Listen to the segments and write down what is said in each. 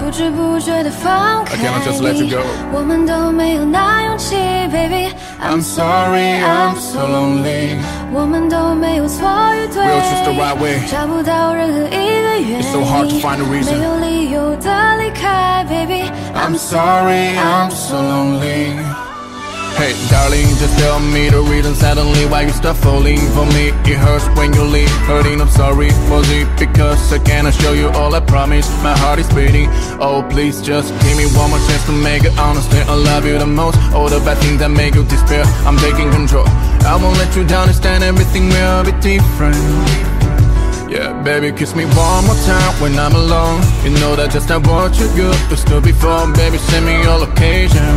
不知不觉地放开 I cannot just let you 你 go 我们都没有那勇气 Baby I'm sorry, I'm so lonely 我们都没有错与对 We'll choose the right way 找不到任何一个原因 It's so hard to find a reason 没有理由的离开 Baby I'm sorry, I'm so lonely Hey, darling, just tell me the reason suddenly why you start falling for me. It hurts when you leave, hurting, I'm sorry. Was it because I cannot show you all I promise? My heart is beating. Oh, please just give me one more chance to make it understand. I love you the most. All the bad things that make you despair, I'm taking control. I won't let you down, understand everything will be different. Yeah, baby, kiss me one more time when I'm alone. You know that just not what you used to before. Baby, send me your location.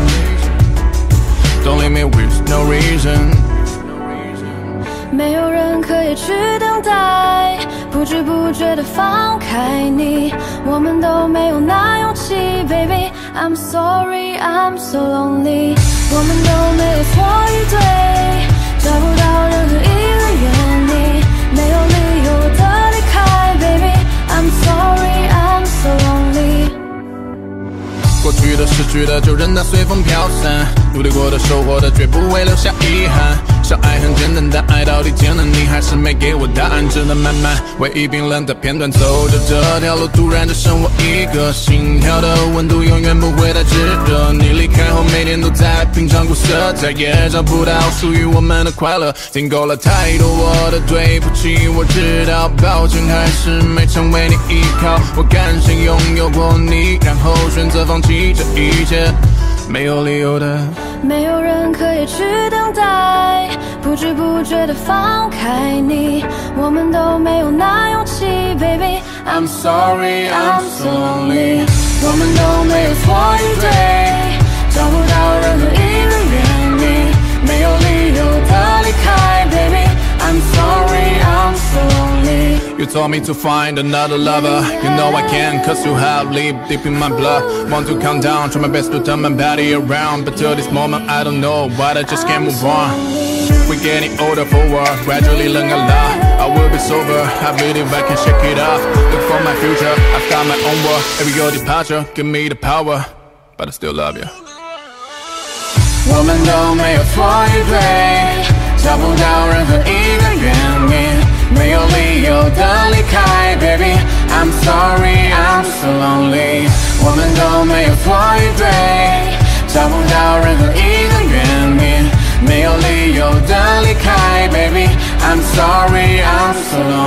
Don't leave me with no reason 没有人可以去等待不知不觉地放开你我们都没有那勇气 Baby I'm sorry, I'm so lonely 我们都没有错与对找不到任何一个原因没有理由的离开 Baby I'm sorry, I'm so lonely 过去的失去的就任它随风飘散努力过的收获的绝不会留下遗憾相爱很简单但爱到底艰难你还是没给我答案只能慢慢回忆冰冷的片段走着这条路突然只剩我一个心跳的温度永远不会太炙热你离开后每天都在品尝苦涩再也找不到属于我们的快乐听够了太多我的对不起我知道抱歉还是没成为你依靠我甘心拥有过你然后选择放弃这一切没有理由的没有人可以去等待不知不觉地放开你我们都没有那勇气 Baby I'm sorry, I'm so lonely 我们都没有错与对找不到任何一个原因没有理由的离开 Baby I'm sorry, I'm so lonely You told me to find another lover You know I can cause you have lived deep in my blood Want to calm down, try my best to turn my body around But till this moment I don't know why I just can't move on We're getting older for what, gradually learning a lot I will be sober, I believe I can shake it off Look for my future, I've got my own world Every your departure, give me the power But I still love you 我们都没有错与对找不到任何一个原因没有理由的离开 Baby I'm sorry, I'm so lonely 我们都没有错与对找不到任何一个原因没有理由的离开 Baby I'm sorry, I'm so lonely